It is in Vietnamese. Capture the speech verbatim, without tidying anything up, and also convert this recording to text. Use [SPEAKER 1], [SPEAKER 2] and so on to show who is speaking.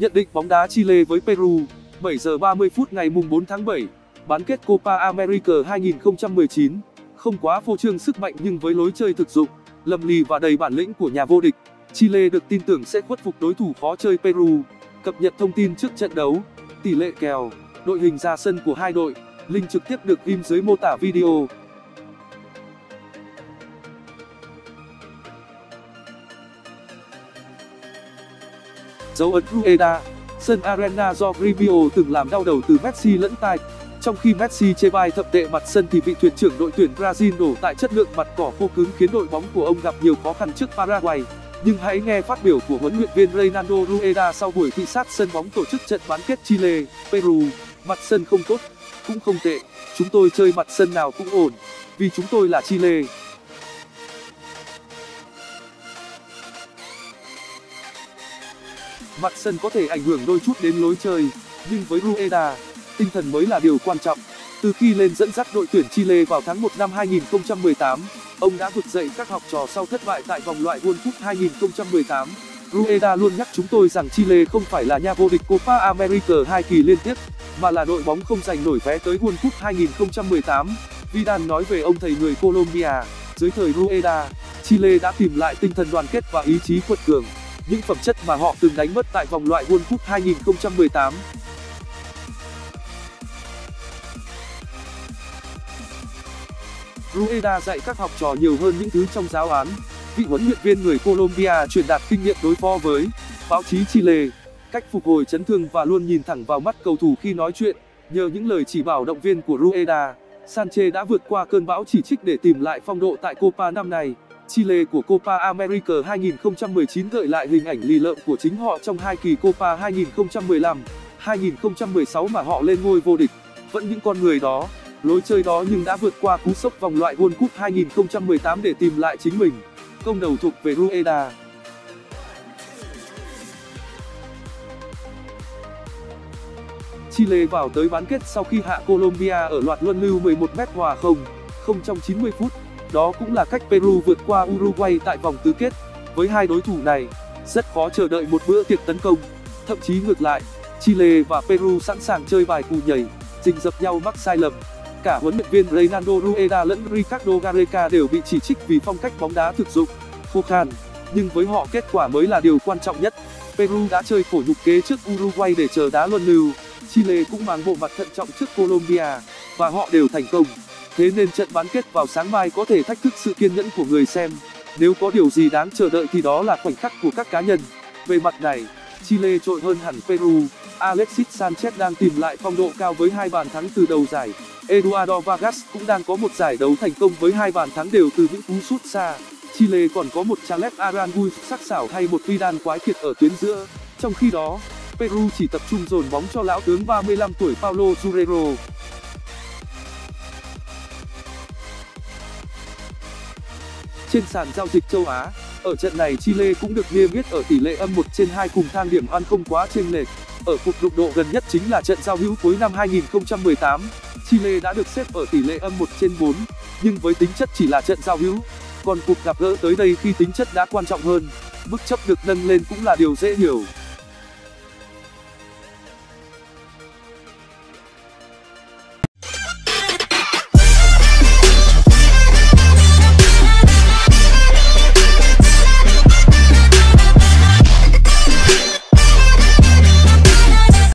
[SPEAKER 1] Nhận định bóng đá Chile với Peru, bảy giờ ba mươi phút ngày mùng bốn tháng bảy, bán kết Copa América hai nghìn không trăm mười chín. Không quá phô trương sức mạnh nhưng với lối chơi thực dụng, lầm lì và đầy bản lĩnh của nhà vô địch, Chile được tin tưởng sẽ khuất phục đối thủ khó chơi Peru. Cập nhật thông tin trước trận đấu, tỷ lệ kèo, đội hình ra sân của hai đội, link trực tiếp được ghim dưới mô tả video. Dấu ấn Rueda, sân Arena do Grêmio từng làm đau đầu từ Messi lẫn tai. Trong khi Messi chê bai thậm tệ mặt sân thì vị thuyền trưởng đội tuyển Brazil đổ tại chất lượng mặt cỏ khô cứng khiến đội bóng của ông gặp nhiều khó khăn trước Paraguay. Nhưng hãy nghe phát biểu của huấn luyện viên Reinaldo Rueda sau buổi thị sát sân bóng tổ chức trận bán kết Chile, Peru. Mặt sân không tốt, cũng không tệ, chúng tôi chơi mặt sân nào cũng ổn, vì chúng tôi là Chile. Mặt sân có thể ảnh hưởng đôi chút đến lối chơi, nhưng với Rueda, tinh thần mới là điều quan trọng. Từ khi lên dẫn dắt đội tuyển Chile vào tháng một năm hai nghìn không trăm mười tám, ông đã vực dậy các học trò sau thất bại tại vòng loại World Cup hai nghìn không trăm mười tám. Rueda luôn nhắc chúng tôi rằng Chile không phải là nhà vô địch Copa América hai kỳ liên tiếp, mà là đội bóng không giành nổi vé tới World Cup hai nghìn không trăm mười tám. Vidal nói về ông thầy người Colombia, dưới thời Rueda, Chile đã tìm lại tinh thần đoàn kết và ý chí quật cường, những phẩm chất mà họ từng đánh mất tại vòng loại World Cup hai nghìn không trăm mười tám. Rueda dạy các học trò nhiều hơn những thứ trong giáo án. Vị huấn luyện viên người Colombia truyền đạt kinh nghiệm đối phó với báo chí Chile, cách phục hồi chấn thương và luôn nhìn thẳng vào mắt cầu thủ khi nói chuyện. Nhờ những lời chỉ bảo động viên của Rueda, Sanchez đã vượt qua cơn bão chỉ trích để tìm lại phong độ tại Copa năm nay. Chile của Copa América hai nghìn không trăm mười chín gợi lại hình ảnh lì lợm của chính họ trong hai kỳ Copa hai nghìn không trăm mười lăm, hai nghìn không trăm mười sáu mà họ lên ngôi vô địch. Vẫn những con người đó, lối chơi đó nhưng đã vượt qua cú sốc vòng loại World Cup hai nghìn không trăm mười tám để tìm lại chính mình. Công đầu thuộc về Rueda. Chile vào tới bán kết sau khi hạ Colombia ở loạt luân lưu mười một mét hòa không không trong chín mươi phút. Đó cũng là cách Peru vượt qua Uruguay tại vòng tứ kết. Với hai đối thủ này, rất khó chờ đợi một bữa tiệc tấn công. Thậm chí ngược lại, Chile và Peru sẵn sàng chơi bài cù nhảy, rình rập nhau mắc sai lầm. Cả huấn luyện viên Reinaldo Rueda lẫn Ricardo Gareca đều bị chỉ trích vì phong cách bóng đá thực dụng, khô khan. Nhưng với họ kết quả mới là điều quan trọng nhất. Peru đã chơi khổ nhục kế trước Uruguay để chờ đá luân lưu. Chile cũng mang bộ mặt thận trọng trước Colombia, và họ đều thành công. Thế nên trận bán kết vào sáng mai có thể thách thức sự kiên nhẫn của người xem. Nếu có điều gì đáng chờ đợi thì đó là khoảnh khắc của các cá nhân. Về mặt này, Chile trội hơn hẳn Peru. Alexis Sanchez đang tìm lại phong độ cao với hai bàn thắng từ đầu giải. Eduardo Vargas cũng đang có một giải đấu thành công với hai bàn thắng đều từ những cú sút xa. Chile còn có một Charles Aranguiz sắc sảo hay một Vidal quái kiệt ở tuyến giữa. Trong khi đó, Peru chỉ tập trung dồn bóng cho lão tướng ba mươi lăm tuổi Paulo Guerrero. Trên sàn giao dịch châu Á, ở trận này Chile cũng được niêm yết ở tỷ lệ âm một trên hai cùng thang điểm ăn không quá chênh lệch. Ở cuộc đụng độ gần nhất chính là trận giao hữu cuối năm hai nghìn không trăm mười tám, Chile đã được xếp ở tỷ lệ âm một trên bốn, nhưng với tính chất chỉ là trận giao hữu. Còn cuộc gặp gỡ tới đây khi tính chất đã quan trọng hơn, mức chấp được nâng lên cũng là điều dễ hiểu.